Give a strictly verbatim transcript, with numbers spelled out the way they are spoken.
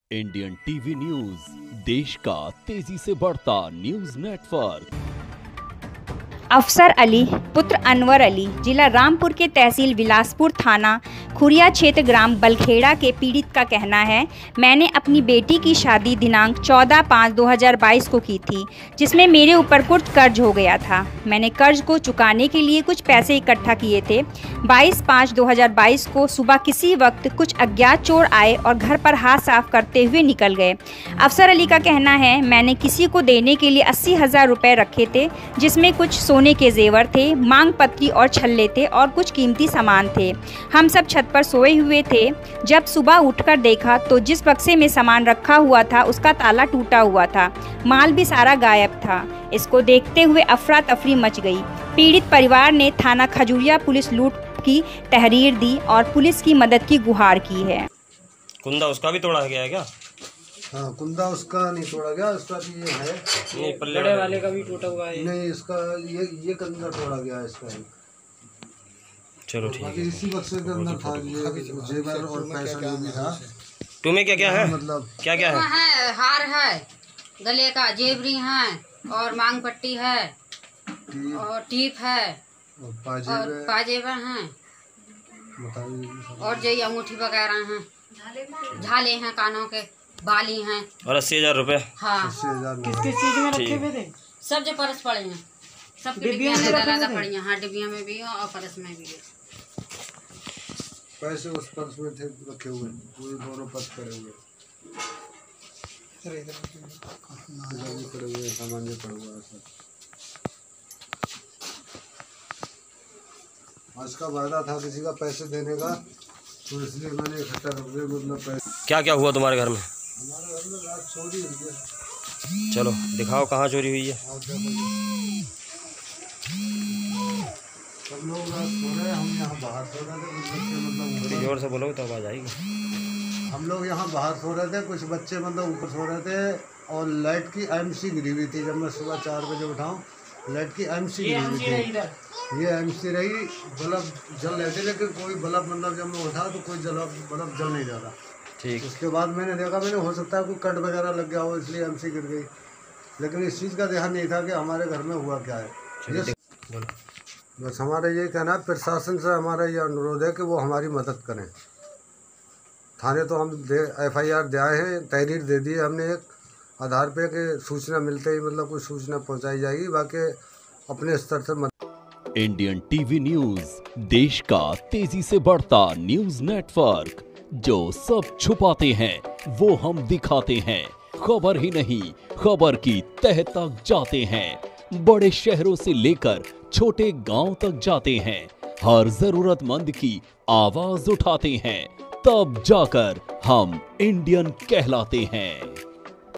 Indian TV news, देश का तेजी से बढ़ता न्यूज नेटवर्क। अफसर अली पुत्र अनवर अली जिला रामपुर के तहसील बिलासपुर थाना खुरिया क्षेत्र ग्राम बलखेड़ा के पीड़ित का कहना है, मैंने अपनी बेटी की शादी दिनांक चौदह पाँच दो हज़ार बाईस को की थी, जिसमें मेरे ऊपर कुछ कर्ज हो गया था। मैंने कर्ज को चुकाने के लिए कुछ पैसे इकट्ठा किए थे। बाईस पाँच दो हज़ार बाईस को सुबह किसी वक्त कुछ अज्ञात चोर आए और घर पर हाथ साफ करते हुए निकल गए। अफसर अली का कहना है, मैंने किसी को देने के लिए अस्सी हज़ार रुपये रखे थे, जिसमें कुछ सोने के जेवर थे, मांग पत्री और छल्ले थे और कुछ कीमती सामान थे। हम सब छत पर सोए हुए थे। जब सुबह उठकर देखा तो जिस बक्से में सामान रखा हुआ था उसका ताला टूटा हुआ था, माल भी सारा गायब था। इसको देखते हुए अफरा तफरी मच गई। पीड़ित परिवार ने थाना खजूरिया पुलिस लूट की तहरीर दी और पुलिस की मदद की गुहार की है। कुंदा उसका भी तोड़ा गया है क्या? हाँ, कुंदा उसका नहीं तोड़ा गया, उसका भी ये है। नहीं, पल्ले वाले, वाले का भी टूटा हुआ है। नहीं, इसका ये ये कुंदा तोड़ा गया है इसका। चलो ठीक है। इसी बक्से के अंदर था ये जेवर और पैसा जो भी था। तुम्हें क्या क्या है? मतलब क्या क्या है? है हार है, गले का जेवरी है और मांग पट्टी है और टीप है और पाजेबर हैं और जो अंगूठी वगैरह हैं, झाले हैं, कानों के बाली हैं और अस्सी हजार रूपए। हाँ, किस किस चीज में रखे हुए थे? सब जो परस पड़े हैं, सब डिब्बियां में लगा पड़ी हैं। हाँ, डिब्बियां में भी और परस में भी है। पैसे उस पर्स में थे रखे हुए, पूरे दोनों पर्स पड़े हुए, पड़े हुए सामान जो पड़ा हुआ है सब। आज का वायदा था किसी का पैसे देने का, तो इसलिए मैंने इकट्ठा कर दिया। मतलब पैसे क्या क्या हुआ तुम्हारे घर में? हमारे घर में रात चोरी हुई है। चलो दिखाओ कहाँ चोरी हुई है। सब लोग रात सो रहे हैं, हम यहाँ बाहर सो रहे थे। कुछ बच्चे मतलब थोड़ी जोर से बोलोगे तो आवाज आएगी। हम लोग यहाँ बाहर सो रहे थे, कुछ बच्चे मतलब ऊपर सो रहे थे और लाइट की एमसी गिरी हुई थी। जब मैं सुबह चार बजे उठाऊँ, लाइट की एमसी गिरी हुई थी। ये एमसी रही, बल्ब जल रहे थे, लेकिन कोई बल्ब मतलब जब मैं उठा तो कोई जल बल्ब जल नहीं रहा था। ठीक। उसके बाद मैंने देखा, मैंने हो सकता है कोई कट वगैरह लग गया हो, इसलिए एमसी गिर गई। लेकिन इस चीज़ का ध्यान नहीं था कि हमारे घर में हुआ क्या है। बोलो। बस हमारा ये कहना है, प्रशासन से हमारा ये अनुरोध है कि वो हमारी मदद करें। थाने तो हम दे एफ आई आर दे आए हैं, तहरीर दे दी है हमने एक आधार पे कि सूचना मिलते ही मतलब कोई सूचना पहुंचाई जाएगी। बाकी अपने स्तर से मदद। इंडियन टीवी न्यूज, देश का तेजी से बढ़ता न्यूज नेटवर्क। जो सब छुपाते हैं वो हम दिखाते हैं, खबर ही नहीं खबर की तह तक जाते हैं। बड़े शहरों से लेकर छोटे गांव तक जाते हैं, हर जरूरतमंद की आवाज उठाते हैं, तब जाकर हम इंडियन कहलाते हैं।